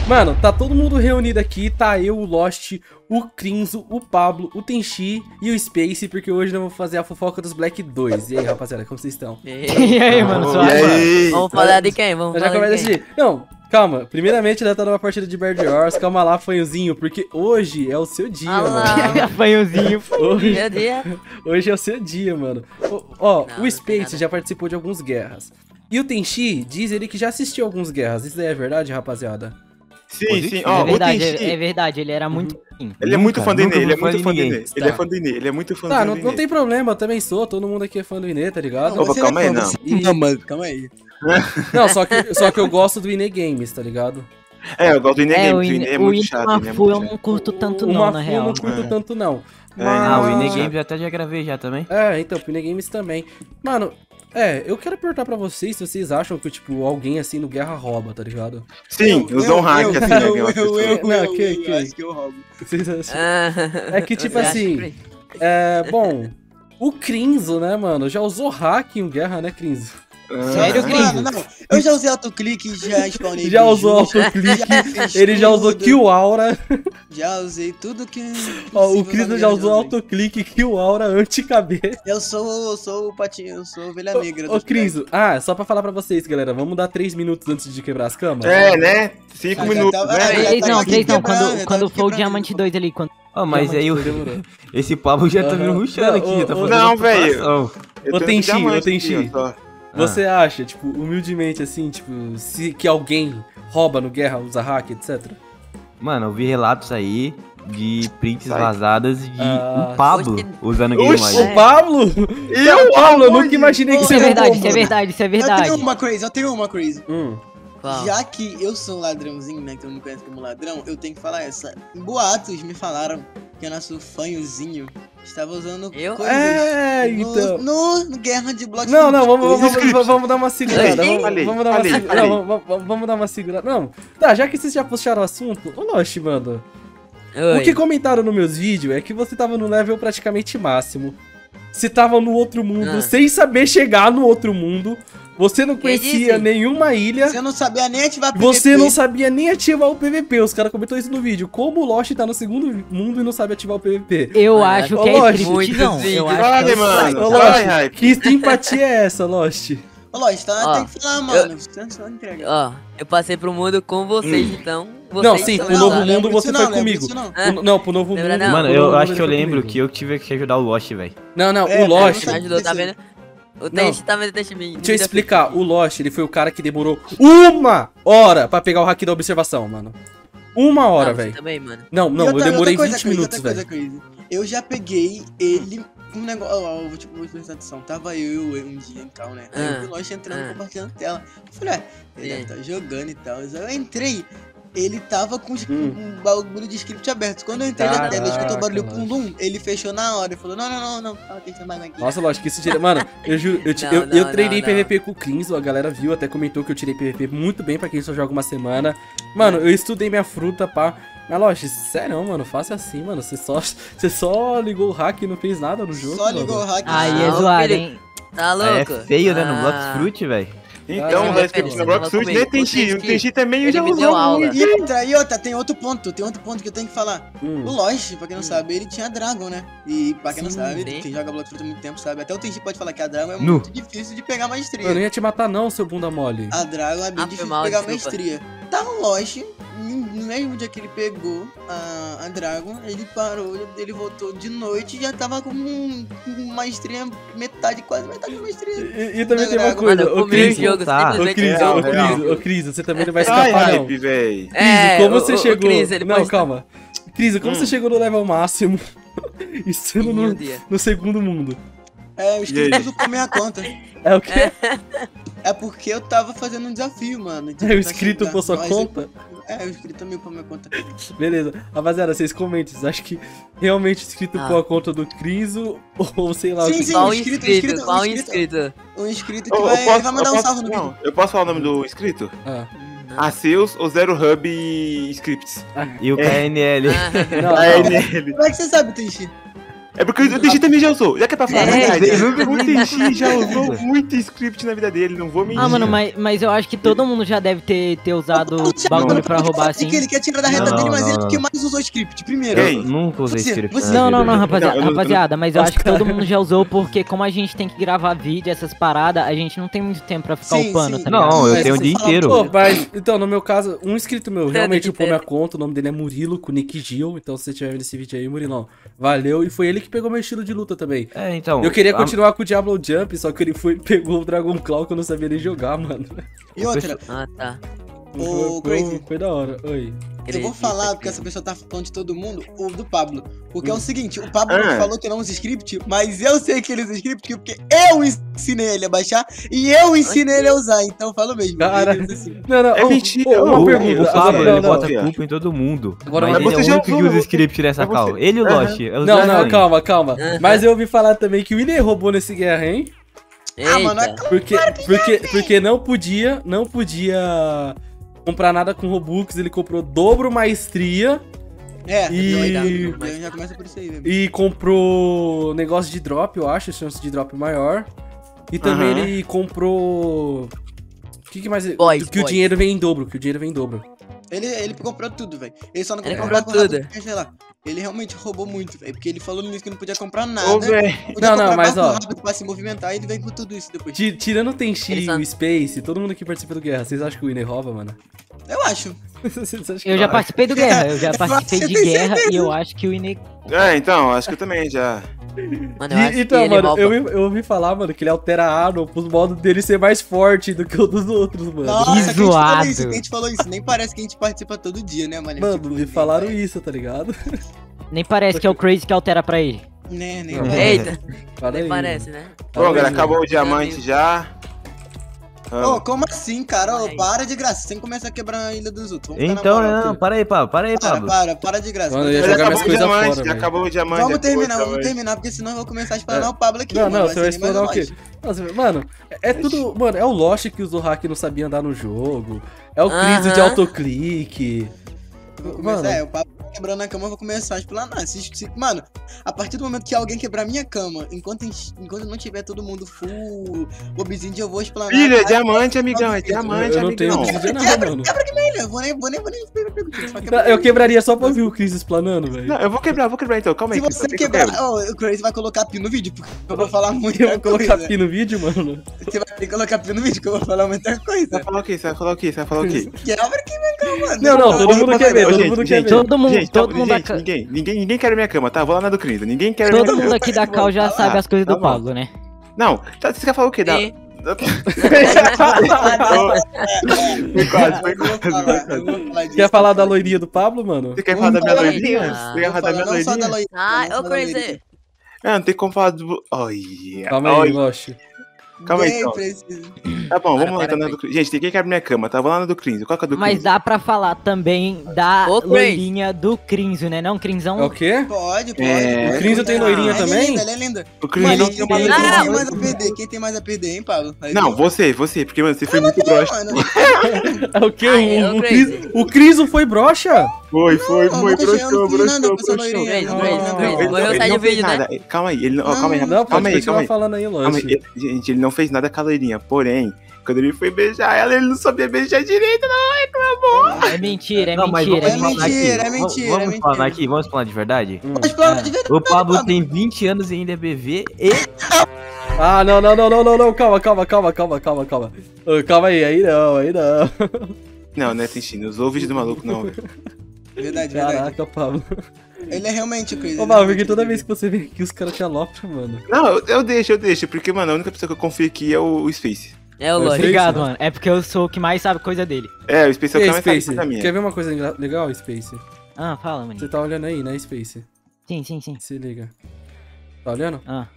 Mano, tá todo mundo reunido aqui, tá eu, o Lost, o Crinzo, o Pablo, o Tenchi e o Space, porque hoje nós vamos fazer a fofoca dos Black 2. E aí, rapaziada, como vocês estão? E aí, mano, suave? Vamos falar de quem? Vamos Já falar de começa quem? assim. Não, calma. Primeiramente, ela tá numa partida de Bad Wars. Calma lá, fanhozinho, porque hoje é o seu dia, Ah lá. mano. Apanhozinho. Hoje, Meu Deus. hoje é o seu dia, mano. Ó, Não, o não Space tem nada. já participou de alguns guerras. E o Tenchi diz ele que já assistiu alguns guerras. Isso daí é verdade, rapaziada? Sim, sim. É Ó, o verdade, Tenchi, é verdade, ele era muito ruim. ele é muito fã do Inê, ele é fui muito fã do ninguém. Inê. Ele é fã do Inê, ele é muito fã Tá, do não, Inê. não tem problema, eu também sou. Todo mundo aqui é fã do Inê, tá ligado? Opa, calma aí, não. Não, mano, calma aí. Não, só que eu gosto do Inê Games, tá ligado? É, eu gosto do Inê É, Game, o o Inê é o muito Ine chato, Inê é Mafu eu muito não chato. curto tanto O não, Mafu na eu real. não curto tanto, não. Ah, o Ine Mas- Games eu até já gravei já também. É, então, pro Inê Games também. Mano, eu quero perguntar pra vocês se vocês acham que, tipo, alguém assim no Guerra rouba, tá ligado? Sim, usou um hack assim, né? eu que- acho que eu roubo. Vocês acham? Ah, É que, tipo você acha assim, que- bom, o Crinzo, né, mano, já usou hack em guerra, né, Crinzo? Sério, Ah, Crinzo? Mano, não. Eu já usei autoclique, já spawnei. Já usou biju, autoclique, já fiz ele já usou tudo, kill aura. Já usei tudo que. Ó, o possível Crinzo na já minha usou vida, autoclique, kill aura, anti-cabeça. Eu sou o patinho, eu sou a ovelha negra. Ô, Crinzo, só pra falar pra vocês, galera, vamos dar 3 minutos antes de quebrar as camas? É, né? 5 Ah, já minutos, tava- né? já Três tava não, aqui três não, quebrando, já quando tava for o quebrando. Diamante 2 ali, quando... Ó, mas aí Demorou. esse Pablo já tá me Aham. rushando aqui, já tá Não, fazendo não, velho. ocupação. Ô, Tenchi, ô, Tenchi. Tenchi. Você acha, tipo, humildemente, assim, tipo, que alguém rouba no guerra, usa hack, etc? Mano, eu vi relatos aí de prints Sai. vazadas de Ah, um Pablo oxe. usando Game Oxe. Mode. O Pablo? Eu, Pablo, eu amor nunca de imaginei que Isso você é verdade, roubou, isso é mano. verdade, isso é Eu verdade. tenho uma crazy. Qual? Já que eu sou um ladrãozinho, né? Que eu não conheço como ladrão, eu tenho que falar essa. Boatos me falaram que o nosso fanhozinho estava usando Eu? coisas Então. no guerra de bloco. Não, vamos dar uma segurada. Falei, Vamos dar uma falei, segurada. falei. Não, vamos dar uma segurada. Não, tá, já que vocês já puxaram o assunto, ô Lost, mano. Oi. O que comentaram nos meus vídeos é que você tava no level praticamente máximo. Você tava no outro mundo, Ah. sem saber chegar no outro mundo. Você não Quem conhecia disse? nenhuma ilha. Você não sabia nem ativar Você PVP. não sabia nem ativar o PVP. Os caras comentou isso no vídeo. Como o Lost tá no segundo mundo e não sabe ativar o PVP? Eu Ah, acho ô, que é Lost, scriptizão. muitos Eu vídeos. acho Olha, que é mano. Ô, Vai, Lost, hype. que simpatia é essa, Lost? Ô, Lois, tá, Ó, tem que falar, mano. Você só entrega. Ó, eu passei pro mundo com vocês, então. Vocês Não, sim, também pro novo sabem. mundo você Isso foi não, lembra comigo. disso não. Não, pro novo Lembra mundo. não? Mano, pro eu novo acho mundo que eu ele foi lembro comigo. que eu tive que ajudar o Lost, velho. Não, É, o Lost. não Me ajudou, tá vendo? O Teixe tá vendo, Teixe me. Deixa eu explicar, o Lost, ele foi o cara que demorou 1 hora pra pegar o hack da observação, mano. 1 hora, velho. Também, mano. Não, E eu outra demorei coisa 20 crazy, minutos, outra velho. coisa crazy. Eu já peguei ele um negócio. Ó, eu vou prestar atenção. Tava eu um dia em cal, né? Aí eu vi o Lost entrando, compartilhando tela. Eu falei, ele deve tá jogando e tal. Aí eu entrei. Ele tava com um bagulho de script aberto. Quando eu entrei na tela, escutou o barulho Caraca, pum, ele fechou na hora. Ele falou, não. Tava testando mais aqui. Nossa, Lost, que isso tira. Mano, eu juro, eu Não, treinei não. PVP com o Crinzo, a galera viu, até comentou que eu tirei PVP muito bem pra quem só joga uma semana. Mano, eu estudei minha fruta, pá. Mas, Lost, sério, mano, faça assim, mano. Você só ligou o hack e não fez nada no jogo. Só ligou o mano. hack. Aí é Não, zoado, filho. hein? Tá É louco? feio, né? No Ah. Blox Fruit, velho. Então, Ah, vai sim, escrever você no Block tava Suit, comigo. né, Tenchi? Vocês O que- Tenchi também ele já me usou deu aula. muito. E outra, tem outro ponto que eu tenho que falar. O Lost, pra quem não sabe, ele tinha Dragon, né? E pra quem não Sim, sabe, sim. quem joga Block Fruit há muito tempo sabe. Até o Tenchi pode falar que a Dragon é Nu. muito difícil de pegar Eu maestria. não ia te matar, não, seu bunda mole. A Dragon é bem Ah, foi difícil mal, de pegar desculpa. maestria. Tá o Lost, no mesmo dia que ele pegou a Dragon, ele parou, ele voltou de noite e já tava com maestria, quase metade da maestria. E também tem uma Mano, coisa, Mano, eu ô comi o Cris, jogo, tá. simplesmente Cris, o real, jogo. real. Cris, você também não vai Ai, escapar, não. hype, véi. Cris, como você chegou... Cris, ele não, pode- calma. Cris, como você chegou no level máximo e sendo Meu no, Deus. no segundo mundo? É, o E inscrito aí? usou minha conta. É o quê? É porque eu tava fazendo um desafio, mano. Tipo, É o pra inscrito chegar. por sua Mas conta? o inscrito também por minha conta. Beleza. Rapaziada, vocês comentem. Vocês acham que realmente inscrito Ah. por a conta do Criso ou sei lá o Sim, que? sim. Qual o inscrito? inscrito, Qual o inscrito. inscrito? Um inscrito que vai mandar um salve no vídeo. Não, eu posso falar o nome do inscrito? Ah. Aceus ou Zero Hub Scripts. E o KNL. Ah, Não, É não. nele. Como é que você sabe, Tenchi? É porque o TX também já usou. Já que é pra falar a É, verdade, o TX já usou muito script na vida dele, não vou mentir. Ah, mano, mas eu acho que todo mundo já deve ter usado bagulho pra roubar assim. Que ele quer tirar da reta Não, dele, mas não, ele não. que mais usou script primeiro. Quem? Eu nunca usei Você- script. você- na Não, vida. rapaziada, Não, eu não- rapaziada, mas eu acho que todo mundo já usou, porque como a gente tem que gravar vídeo, essas paradas, a gente não tem muito tempo pra ficar Sim, upando, sim. tá ligado? Não, eu Mas tenho o você dia fala, inteiro. Pô, mas, então, no meu caso, um inscrito meu realmente Tem, upou minha tem. conta, o nome dele é Murilo, com Nick Gil, então se você estiver vendo esse vídeo aí, Murilão, valeu, e foi ele que pegou meu estilo de luta também. É, então. Eu queria a- continuar com o Diablo Jump, só que ele pegou o Dragon Claw que eu não sabia nem jogar, mano. E outra, Ah, tá. Ô, Crazy. Foi da hora, oi. eu vou falar, porque essa pessoa tá falando de todo mundo, o do Pablo. Porque é o seguinte, o Pablo Ah. falou que não usa script, mas eu sei que ele usa script porque eu ensinei ele a baixar e eu ensinei ele a usar, então eu falo mesmo. Cara. Ele usa assim. Não, não, É ô, mentira, ô, uma ô, pergunta. O Pablo, não, ele não, bota não. culpa em todo mundo. Agora, mas mas ele é você o já único que usou- usa script nessa mas você- call. Ele e o Aham. Lost. é os Não, dois não, aí. calma. Mas eu ouvi falar também que o Winner roubou nesse guerra, hein? Ah, mano, é Eita. Porque não podia comprar nada com Robux, ele comprou dobro maestria É, E- já começa por isso aí, velho. e comprou negócio de drop, eu acho, chance de drop maior. E também Aham. ele comprou... O que mais? Boys, que o boys. dinheiro vem em dobro, que o dinheiro vem em dobro. Ele comprou tudo, velho. Ele só não Ele comprou comprou nada, tudo. porque, sei lá. Ele realmente roubou muito, velho. Porque ele falou no início que não podia comprar nada. Ô, velho. Podia Não, não, comprar mas, barco ó. rápido pra se movimentar e ele vem com tudo isso depois. Tirando o Tenchi Ele e só- o Space, todo mundo que participa do Guerra, vocês acham que o Winner rouba, mano? Eu acho. Vocês acham que Eu já rouba? participei do Guerra, eu já participei Você de tem Guerra certeza? e eu acho que o Ine... É, então, acho que eu também já. Mano, eu acho Então, que ele mano, rouba. eu ouvi falar, mano, que ele altera a arma pros modos dele ser mais forte do que o dos outros, mano. Nossa, quem falou zoado. isso? Quem te falou isso? Nem parece que a gente participa todo dia, né, mano? Mano, Tipo, me nem falaram parece. isso, tá ligado? Nem parece que é o Crazy que altera pra ele. Né, nem Não. parece. Eita, Fala nem aí, parece, né? Bom, galera, aí, acabou o Meu diamante amigo. já. Ô, como assim, cara? Ô, Ai. para de graça, sem começar a quebrar a ilha dos outros. Vamos ficar na Então, moral não, aqui. para aí, Pablo. Para de graça. Mano, eu ia Já jogar acabou minhas o coisas diamante, fora, já velho. acabou o diamante. Vamos acabou o terminar, diamante. porque senão eu vou começar a explanar o Pablo aqui, Não, mano. não, vai você vai ser nem mais explorar o quê? longe. Nossa, mano, é tudo. Mano, é o Lost que usou hack e não sabia andar no jogo. É o Cris de Aham. autoclique. Eu vou começar, Mano. o Pablo quebrando a cama, eu vou começar a explanar. Mano, a partir do momento que alguém quebrar minha cama, enquanto não tiver todo mundo full obsidian, eu vou explanar. Filho, é Aí, diamante, amigão, é diamante, Eu não tenho amigão. obsidian não, mano. eu vou nem só quebrar. Eu quebraria só pra ouvir o Cris explanando, velho. Não, eu vou quebrar então, calma aí. Se você Cris, eu quebrar, quebro. ó, o Crazy vai colocar pi no vídeo, porque eu vou falar muita Eu vou colocar coisa. pi no vídeo, mano. Você vai ter que colocar pi no vídeo, que eu vou falar muita Você coisa. vai falar o quê? Você vai falar o quê? Você vai falar o quê? Quebra aqui minha cama, mano. Não, todo mundo quer ver, Ô, todo gente, mundo quer gente, ver. Todo mundo, Gente, todo mundo, gente, ninguém quer minha cama, tá? Vou lá na do Cris. Ninguém quer minha todo cama. mundo aqui da Cal já Tá sabe lá, as coisas tá do bom. Pablo, né? Não, você quer falar o quê? Sim. Foi quase, foi Eu vou quase. falar, eu vou falar disso. Quer falar da loirinha do Pablo, mano? Você quer falar da minha Vamos loirinha? falar. Você quer falar da minha Não só da loirinha? loirinha. Ai, não ô só da loirinha. Crazy. Não tem como falar do... Olha. Calma aí, olha. Lost. Calma aí, Bem então. preciso. Tá bom, vamos lá para, então na do Cris. Gente, ninguém quer minha cama, tá? Vou lá na do Cris. Qual que é a do Mas Cris? dá pra falar também da Ô, Crazy. loirinha do Crinzo, né? Não, É o Crinzão. quê? Pode. É, o Cris tem loirinha Ela é também? linda, ela é linda. O Cris Mano, não quem tem tem uma loirinha. mais a perder? Quem tem mais a perder, hein, Pablo? Aí, Não, você, porque, mano, você foi muito broxa. Mano, É o quê? Ai, é o O Criso foi broxa? Foi, Não, nunca cheguei, eu não fiz nada com essa loirinha. Crazy, Não, Crazy, não, Crazy. não. Ele Morreu, ele sai não do fez vídeo, né? nada. Calma aí, ele não, ó, calma aí, Não, calma pode aí, continuar calma aí. falando aí, Calma Lost. aí. Gente, ele não fez nada com a loirinha, porém, quando ele foi beijar ela, ele não sabia beijar direito, não. É mentira, é Não, mas mentira. vamos É falar aqui. mentira, é mentira, é Vamos falar mentira. aqui, vamos falar de verdade. Mas plano de verdade, O Pablo Pablo. tem 20 anos e ainda é BV e... Ah, não, calma. Ô, calma aí não. Não, né, Tenshin, não usou o vídeo do maluco, não, velho. Verdade. Caraca, Pablo. Ele é realmente o Crazy. Ô, Pablo, porque toda vez que você vem aqui, os caras te alopram, mano. Não, eu deixo, porque, mano, a única pessoa que eu confio aqui é o Space. É o Eu Lost. sei. Obrigado, mano. É porque eu sou o que mais sabe coisa dele. É, o Space é o E que aí, mais sabe Space, coisa minha. quer ver uma coisa legal, Space? Ah, fala, mano. Você tá olhando aí, né, Space? Sim. Se liga. Tá olhando? Ah.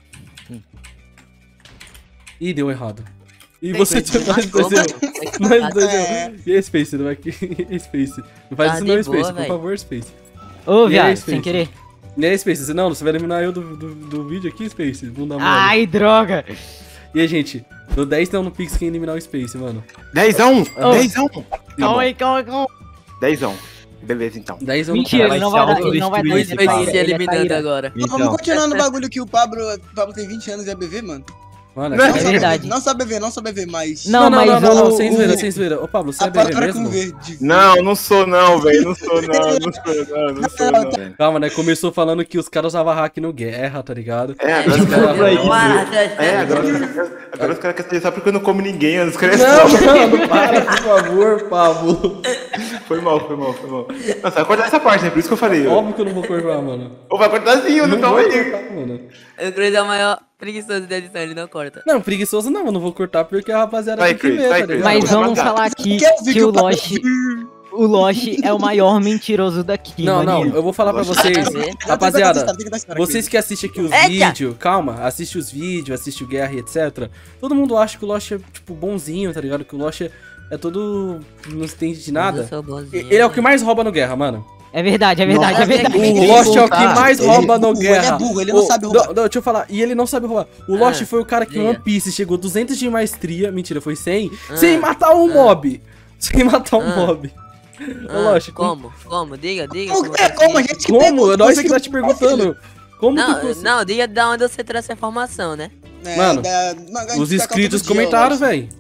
Ih, deu errado. E Tem você... coisa Nós dois como? erramos. Nós dois É. erramos. E aí, Space, não vai aqui. Space. Não faz Tá isso de não, boa, Space, por véi. favor, Space. Ô, E aí, viado, Space? sem querer. E aí, Space, não, você vai eliminar eu do vídeo aqui, Space? Bunda mole. Ai, droga. E aí, gente, no 10 não no Pix quem eliminar o Space, mano. 10-1! Oh. 10-1! Calma aí. 10-1. Beleza, então. 10 eu não Mentira, quero. ele não vai dar, Vai ele não vai dar ser Luiz esse foi papo, se ele é eliminando traíra. agora. Vamos Então, continuar no bagulho que o Pablo tem 20 anos e é BV, mano. Mano, Não, é Não É só verdade. BV, não só BV, não só BV, mas... Não, mas o- sem zoeira, sem zoeira. Ô, Pablo, você é A BV palavra com mesmo? verde. Não sou não, velho. Não sou não, velho. Calma, né? Começou falando que os caras usavam hack no guerra, tá ligado? Agora os caras... Para, Agora os caras querem saber só porque eu não como ninguém, os caras Não, mano, para, por favor, Pablo. Foi mal. Não, você vai cortar essa parte, né? Por isso que eu falei. Óbvio que eu não vou cortar, mano. Ou vai cortar sim, eu não Não tô vou aí. cortar, mano. O Chris é o maior preguiçoso da edição, ele não corta. Não, preguiçoso não, eu não vou cortar porque a rapaziada Vai, tem que Chris, ver, vai, tá Chris. ligado? Mas vamos Vai, falar aqui Quer ouvir que o Pablo- O Lost é o maior mentiroso daqui, Não, maninho. eu vou falar pra vocês. ver. Rapaziada, Tem que dar história, vocês que assistem aqui os Eita! vídeos, calma, assiste os vídeos, assiste o Guerra e etc. Todo mundo acha que o Lost é, tipo, bonzinho, tá ligado? Que o Lost é todo... não entende de Eu nada. sou bonzinho. Ele é o que mais rouba no Guerra, mano. É verdade, é verdade, Nossa, é verdade. O Lost é o que mais Ele rouba é no burro, Guerra. ele é burro, ele não sabe roubar. Deixa eu falar, e ele não sabe roubar. O Lost foi o cara que em diga. One Piece chegou 200 de maestria, mentira, foi 100, sem matar um mob. Sem matar um mob. Ô, Lost, Como? Diga. Como a gente Como? pegou, Nós você que tá te perguntando. Como tu conseguiu? Não, diga da onde você trouxe essa informação, né? Mano, Os inscritos comentaram, velho.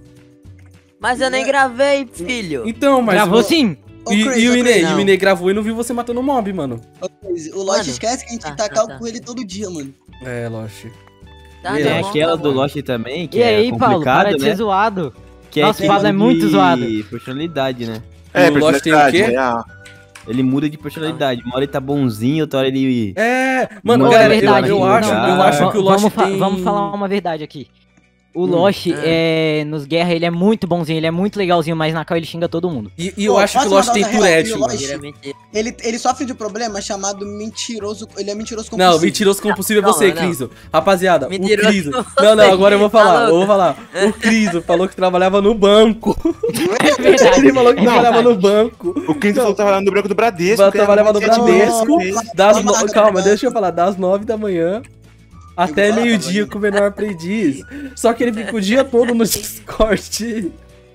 Mas eu nem gravei, filho. Então, mas... Gravou sim. E o Inê? não. E o Inê gravou e não viu você matando um mob, mano. O Lost Mano, esquece que a gente tá, tá tá. com ele todo dia, mano. É, Lost. Tá, E Tem bom, aquela tá do bom. Lost também, que E aí, é Paulo, para complicado, de ser né? zoado. Que Nossa, o questão Pablo é muito de zoado. personalidade, né? E o Lost tem o quê? Ele muda de personalidade. Uma hora ele tá bonzinho, outra hora ele... É, mano, Não, galera, é verdade. eu acho que o Lost tem... Vamos falar uma verdade aqui. O Lost, nos Guerra, ele é muito bonzinho, ele é muito legalzinho, mas na cal ele xinga todo mundo. E eu Pô, acho que o posso Lost mandar tem uma real? Tourette, E o mano. Lost- Mentira, mentira. Ele sofre de um problema chamado mentiroso. Ele é mentiroso compulsivo. Não, mentiroso compulsivo é Não, você, não. Criso. Rapaziada, Mentiroso o Criso... você, Não, agora eu vou tá falar, louco? eu vou falar. O Criso falou que trabalhava no banco. É verdade. Ele falou que trabalhava no banco. O Quinto falou que tava no branco do Bradesco. Trabalhava no Bradesco. Nossa, Calma, deixa eu falar. Das 9 da manhã até falar, meio-dia mas- com o menor aprendiz. Só que ele fica o dia todo no Discord.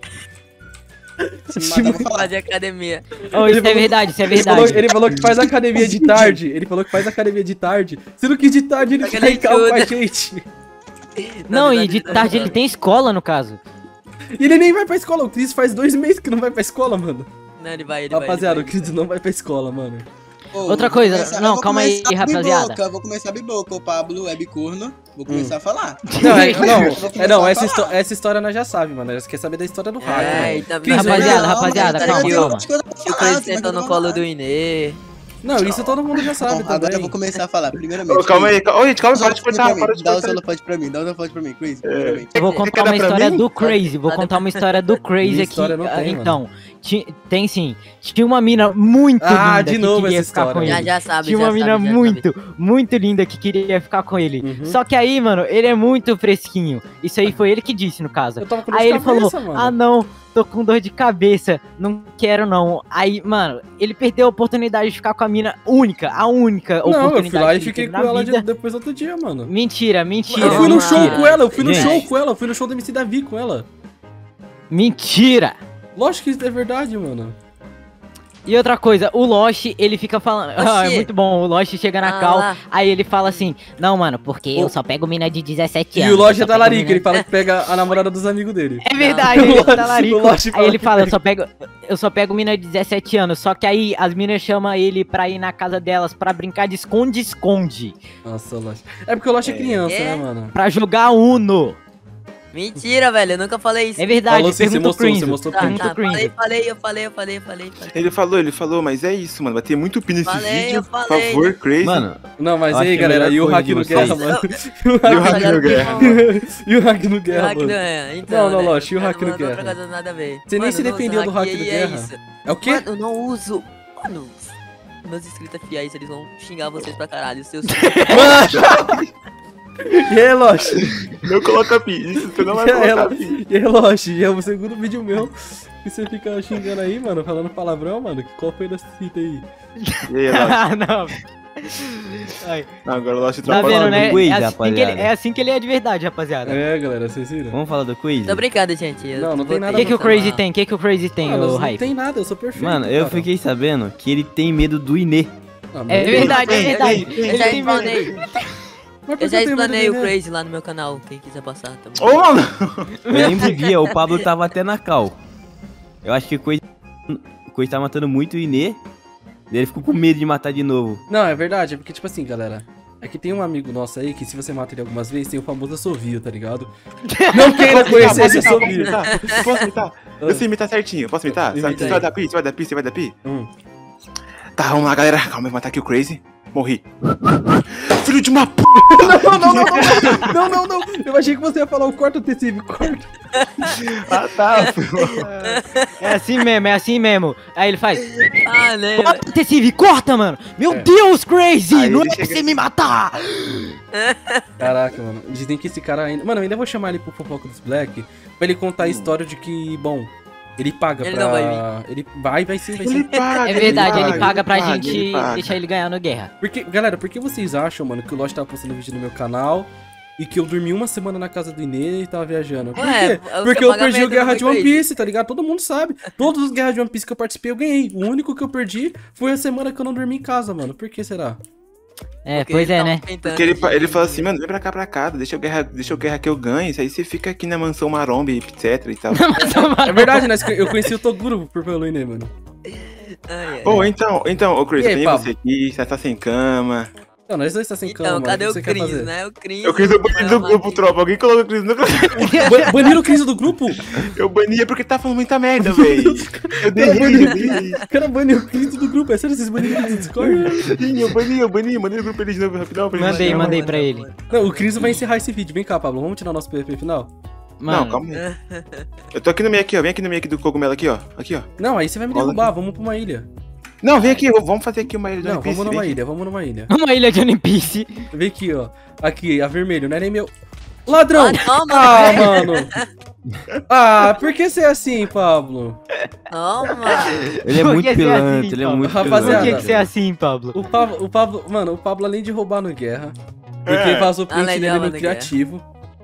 Mas eu vou falar. Fazer academia. Oh, isso é verdade, isso é verdade. Ele falou que faz academia de tarde. Ele falou que faz academia de tarde. Sendo que de tarde ele Aquele fica em calma com a idiota. gente. Não, e de tarde ele tem escola, no caso. E ele nem vai pra escola. O Cris faz 2 meses que não vai pra escola, mano. Não, ele vai. Rapaziada, o Cris não vai pra escola, mano. Pô, Outra vou coisa, começar- não, eu vou calma aí, começar a abrir rapaziada. boca, vou começar a abrir boca. O Pablo é bicorno. Vou começar a falar. Não, essa história nós já sabe, mano. Nós quer saber da história do hack, É, mano. e também. Cris, Rapaziada, mas calma, tem calma. outras coisas pra O falar, Chris você sentou vai no colo falar. do Inê. Não, isso todo mundo já sabe Bom, agora também. eu vou começar a falar. Primeiramente. Ô, calma aí. Ô, gente, calma, para de cortar, para de Dá o cortar. holofote pra mim, dá o holofote pra mim, Chris. Primeiramente. Eu vou Você contar quer dar uma pra história mim? do Crazy. Vou contar uma história do Crazy Minha aqui. história não tem, Então, tem sim. Tinha uma mina muito Ah, linda de novo que queria essa ficar com história. ele. Já sabe, Tinha já uma sabe, mina já muito, muito linda que queria ficar com ele. Uhum. Só que aí, mano, ele é muito fresquinho. Isso aí foi ele que disse, no caso. Eu tava com dor Aí de ele cabeça, falou, mano. ah não, tô com dor de cabeça, não quero não. Aí, mano, ele perdeu a oportunidade de ficar com a mina única, a única Não, eu oportunidade fui lá e que ele fiquei teve com na ela vida. depois outro dia, mano. Mentira, mentira. Eu fui no mentira. show com ela, eu fui no Gente. show com ela, eu fui no show do MC Davi com ela. Mentira. Lógico que isso é verdade, mano. E outra coisa, o Lost, ele fica falando. Ah, é Oxi. muito bom. O Lost chega na Ah, cal, lá. aí ele fala assim: não, mano, porque eu só pego mina de 17 anos. E o Lost eu é só pego talarica, mina- ele fala que pega a namorada dos amigos dele. É verdade, O ele é Lost- talarico. o Lost Aí fala ele que fala: pega- eu só pego mina de 17 anos. Só que aí as minas chamam ele pra ir na casa delas pra brincar de esconde-esconde. Nossa, o Lost. É porque o Lost é criança, É? né, mano? Pra jogar Uno. Mentira, velho, eu nunca falei isso. É verdade, Falou sim, você pergunta o mostrou, Crinzo. você mostrou Tá, print. Pergunta o Crinzo. falei. Ele falou, mas é isso, mano. Vai ter muito pin nesse Falei, vídeo. eu Por falei. favor, Crazy. Mano, Não, mas Eu e aí, acho que a galera, melhor e o coisa hack de no vocês- guerra, mano? E o hack no guerra. E o hack no guerra, Hack do mano? Guerra, então, Não, né? Lost, e o hack Não, no não, Guerra? outra coisa nada a ver. Você nem Mano, se não defendeu usa do hack e do é Guerra. isso. É o quê? Mano, eu não uso. Mano, meus inscritos fiéis, eles vão xingar vocês pra caralho. Seus... E aí, Lost? Não coloca pin. Isso você não vai E aí, colocar Lost? pin. E aí, Lost? E é o segundo vídeo meu que você fica xingando aí, mano, falando palavrão, mano. Qual foi da cita aí? E aí, Lost? Ah, não. Ai, Não, agora o Lost tá atrapalhou. vendo, né? quiz, É assim, que ele, rapaziada. é assim que ele é de verdade, rapaziada. É, galera, vocês viram? Vamos falar do quiz? Tô brincando, gente. eu Não, não tem botei nada O que o pra Crazy falar. tem? O que o Crazy tem, Mano, o não Hype? tem nada, eu sou perfeito. Mano, eu cara. fiquei sabendo que ele tem medo do Inê. Ah, É mas- verdade, é Eu verdade. já Ele tem medo. explanei. Mas por Eu que já tem medo explanei o dele, né? Crazy lá no meu canal. Quem quiser passar também. Ô, mano! Eu lembro o dia, o Pablo tava até na cal. Eu acho que o Coisa tá matando muito o Inê. E ele ficou com medo de matar de novo. Não, é verdade, é porque, tipo assim, galera. É que tem um amigo nosso aí que se você mata ele algumas vezes, tem o famoso assovio, tá ligado? Não queira conhecer esse assovio. Posso imitar? Eu sei imitar certinho. Posso imitar? Imita Você aí. vai dar pi? Você vai dar pi? Você vai dar pi? Tá, vamos lá, galera. Calma, eu vou matar aqui o Crazy. Morri. Filho de uma p... Não. Eu achei que você ia falar o corta o tecido, corta. Ah, tá. É assim mesmo. Aí ele faz. Ah, né? Corta, Tessive, corta, mano. Meu Deus, Crazy. Aí Não ele é pra chega- você me matar. Caraca, mano. Dizem que esse cara ainda... Mano, eu ainda vou chamar ele pro Fofoca dos Black pra ele contar a história de que, bom... Ele paga Ele pra... não vai Ele vai sim, vai Ele sim. paga, É verdade, ele paga pra ele gente paga. deixar ele ganhar no guerra. Porque, galera, por que vocês acham, mano, que o Lost tava postando vídeo no meu canal e que eu dormi uma semana na casa do Inê e tava viajando? Por Ué, quê? é o Porque seu eu perdi o pagamento Guerra não de foi One Crazy. Piece, tá ligado? Todo mundo sabe. Todos os Guerras de One Piece que eu participei eu ganhei. O único que eu perdi foi a semana que eu não dormi em casa, mano. Por que será? É, Porque pois eles é, né? tavam tentando Porque ele de- falou assim, mano, vem pra casa, deixa o guerra que eu ganhe, isso aí você fica aqui na mansão Maromba, etc e tal. É verdade, né? Eu conheci o Toguro pelo Inê, mano. Ai, ai. Ô, então, ô Chris, E aí, tem Pablo? você aqui, você tá sem cama. Não, nós dois tá sem cama, Então, mano. cadê que o você quer Cris, fazer? né? O Cris. Eu quis eu bani do grupo, tropa, alguém coloca o Chris no grupo. Baniram o Cris do grupo? Eu bania porque tá falando muita merda, velho. Eu derrei. O cara baniu o Cris do grupo. É sério, vocês baniram o Cris do Discord? Sim, eu bani, mandei no grupo ele de novo, rapidão. pra gente chamar. Mandei pra ele. Não, o Cris vai encerrar esse vídeo. Vem cá, Pablo. Vamos tirar nosso PVP final? Não, Mano, calma aí. Eu tô aqui no meio aqui, ó. Vem aqui no meio aqui do cogumelo aqui, ó. Aqui, ó. Não, aí você vai me Cola derrubar. Vamos pra uma ilha. Não, vem aqui, vamos fazer aqui uma ilha de Não, One Piece, vamos vem numa aqui. ilha. Vamos numa ilha. uma ilha de One Piece. Vem aqui, ó. Aqui, a vermelho. Não é nem meu... Ladrão! Ah, não, Ah, mano. mano! Ah, por que você é assim, Pablo? Toma. Ele é Por muito que você é pilantra, assim, ele é Pablo? muito Rapaziada, Por pilantra. que você é assim, Pablo? O Pablo, mano, o Pablo além de roubar no Guerra, porque É. vazou print Além de dele roubar no no Guerra. criativo.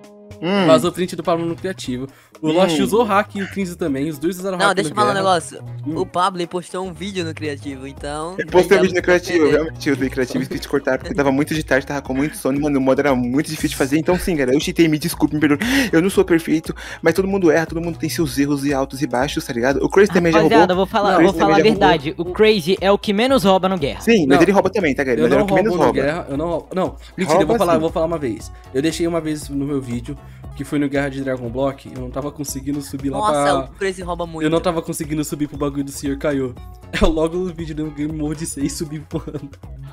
Vazou print do Pablo no criativo. O Lost usou hack e o 15 também, os dois usaram hack Não, deixa eu no falar um Guerra. negócio. Hum. O Pablo ele postou um vídeo no criativo, então. Eu postei um já vídeo no vou criativo, entender. realmente eu usei criativo e esqueci de cortar porque tava muito de tarde, tava com muito sono, mano, o modo era muito difícil de fazer, então sim, galera, eu cheatei, me desculpe, me perdoe, eu não sou perfeito, mas todo mundo erra, todo mundo tem seus erros e altos e baixos, tá ligado? O Crazy também já Rapaziada, roubou. vou falar, Não, vou esse falar a também já verdade. O Crazy é o que menos rouba no guerra. Sim, mas Não. ele rouba também, tá, galera? Eu Mas ele é não o que menos roubo no rouba. Guerra, eu não roubo. Não, mentira, Rouba eu vou falar uma vez. Eu deixei uma vez no meu vídeo, que foi no Guerra de Dragon Block, eu não tava conseguindo subir lá Nossa, pra... o Crazy rouba muito. Eu não tava conseguindo subir pro bagulho do Senhor Caiu. É logo no vídeo do Game Mode 6 e subi voando.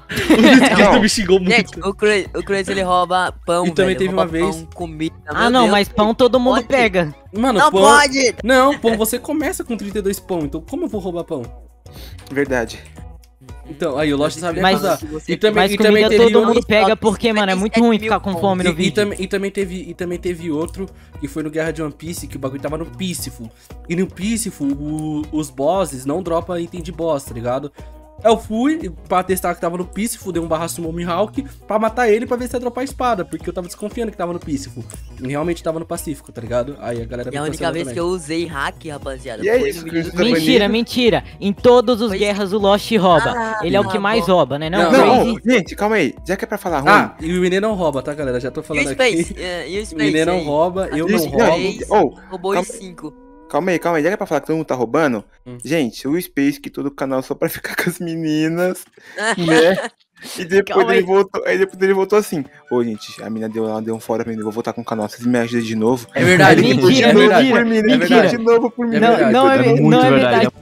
O inscrito Não. me xingou muito. Gente, o Crazy ele rouba pão, E também velho, teve rouba uma vez- pão, comida. Ah, meu não, Deus. mas pão todo mundo Pode? pega. Mano, Não pão... pode! Não, pão, você começa com 32 pão, então como eu vou roubar pão? Verdade. Então, aí o Lost sabe Mas- acusar. Se você E também, Mas e também comida teve todo outro... mundo pega porque, mano, é muito ruim ficar com fome no E vídeo. também teve outro que foi no Guerra de One Piece, que o bagulho tava no Peaceful. E no Peaceful, os bosses não dropam item de boss, tá ligado? Eu fui pra testar que tava no Peaceful, dei um barra sumo Mihawk pra matar ele pra ver se ia dropar a espada, porque eu tava desconfiando que tava no Peaceful. E realmente tava no Pacífico, tá ligado? Aí a galera E a me única cancelou vez também. que eu usei hack, rapaziada, E é foi isso, no que vídeo eu do tô Crazy. Mentira, mentira. Em todos os Mas- guerras o Lost rouba. Ah, Ele é o que tá mais bom. rouba, né? Não, Não, Crazy. Não, gente, calma aí. Já que é pra falar ruim. Ah, e o Inê não rouba, tá, galera? Já tô E o falando Space? aqui. E o O Space? Inê não aí? rouba, eu não Isso, roubo. Roubou calma- os 5. Calma aí. Já que é pra falar que todo mundo tá roubando. Hum. Gente, o Space que todo canal só pra ficar com as meninas, né? E depois Calma ele aí. voltou. Aí depois ele voltou assim. Ô, gente, a mina deu um fora pra mim. Eu vou voltar com o canal. Vocês me ajudam de novo. É verdade, Mentira, de novo mentira, por mim, é verdade. de novo por mim. Não, não é, É muito não é verdade, verdade.